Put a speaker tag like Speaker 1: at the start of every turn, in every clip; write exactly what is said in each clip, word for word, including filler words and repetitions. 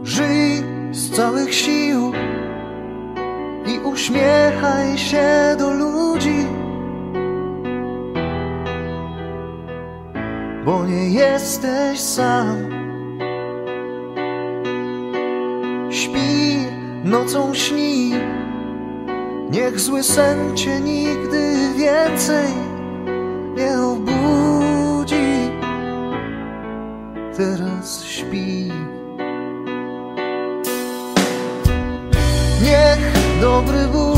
Speaker 1: Żyj z całych sił i uśmiechaj się do ludzi, bo nie jesteś sam. Śpi, nocą śni, niech zły sen cię nigdy więcej nie obudzi. Teraz śpi. Niech dobry Bóg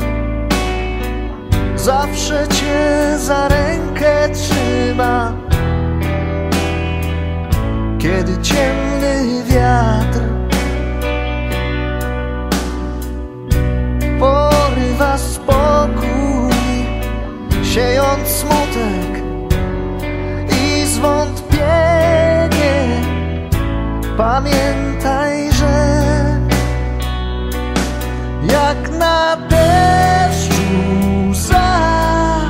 Speaker 1: zawsze cię za rękę trzyma, kiedy ciemny wiatr porywa spokój, siejąc smutek i zwątpienie. Pamiętaj, że jak na deszczu łza,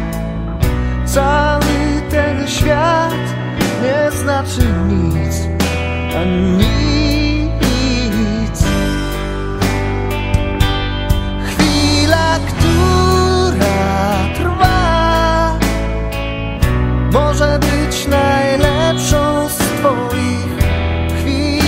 Speaker 1: cały ten świat nie znaczy nic, a nic. Chwila, która trwa, może być najlepszą z twoich chwil.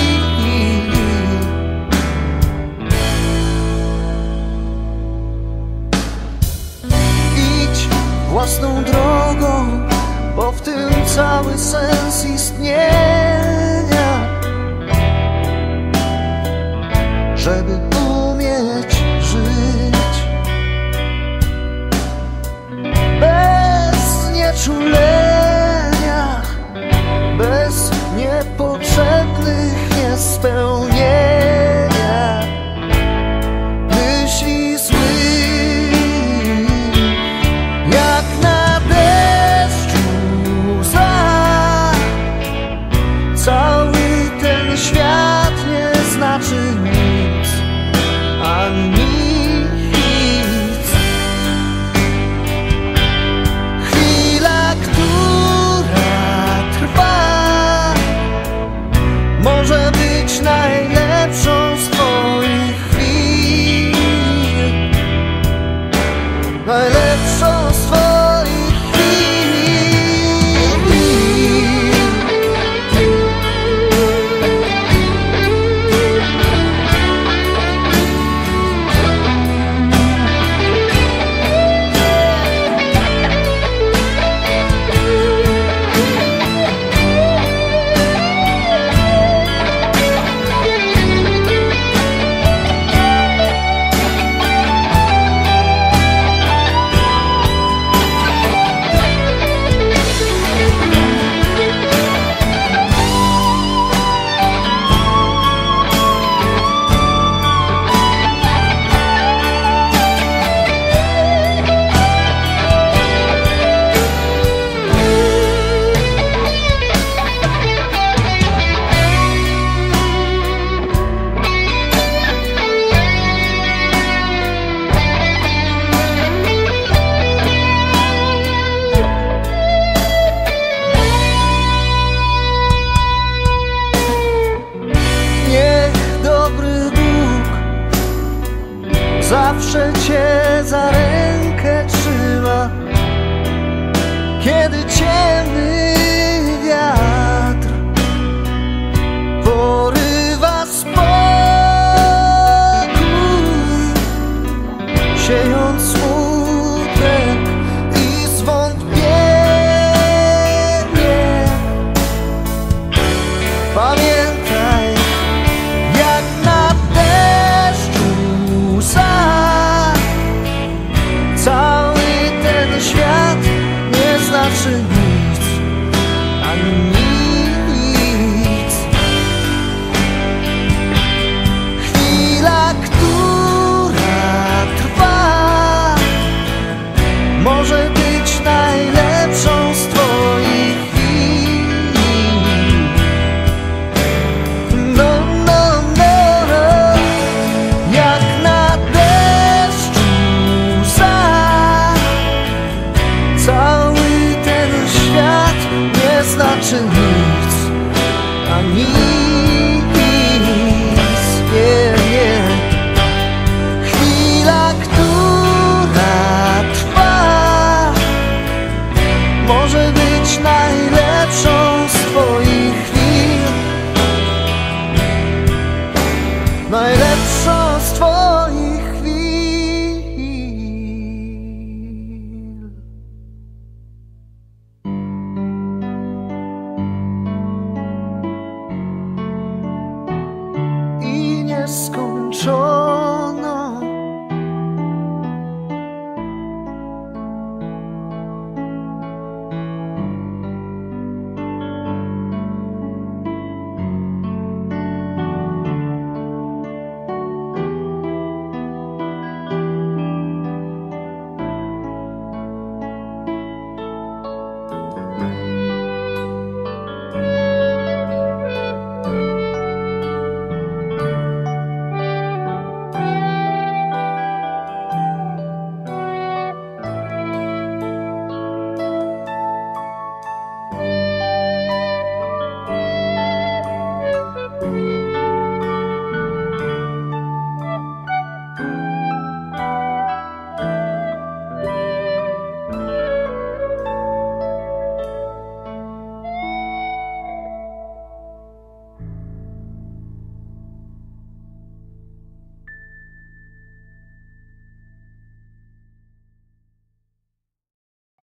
Speaker 1: Idź własną drogą, bo w tym cały sens istnienia. Żeby umieć żyć bez nieczulenia, bez niepotrzebnych niespełnienia myśli złych. Jak na cały ten świat nie znaczy nic, a nic. Chwila, która trwa, może być najlepszą z twoich chwil, najlepszą z twoich. Zawsze cię za rękę trzyma, kiedy ciemny wiatr porywa spokój, siejąc smutek i zwątpienie. Pamiętaj, jak na cały ten świat nie znaczy nic, a nic. Chwila, która trwa, może być najlepszą z twoich chwil. No, no, no, no. Jak na deszczu łza, cały ten świat nie znaczy nic, a nic. nieskończona.